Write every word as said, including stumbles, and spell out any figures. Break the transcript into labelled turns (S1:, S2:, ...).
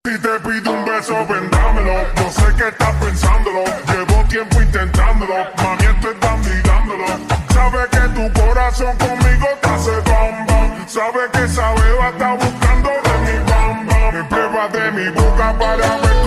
S1: ti te pido un beso, ven dámelo. Yo sé que estás pensándolo, llevo tiempo intentándolo. Mami, estoy dando y dándolo. Sabe que tu corazón conmigo te hace bam bam. Sabe que esa beba está buscando de mi bam bam. Me prueba de mi boca para ver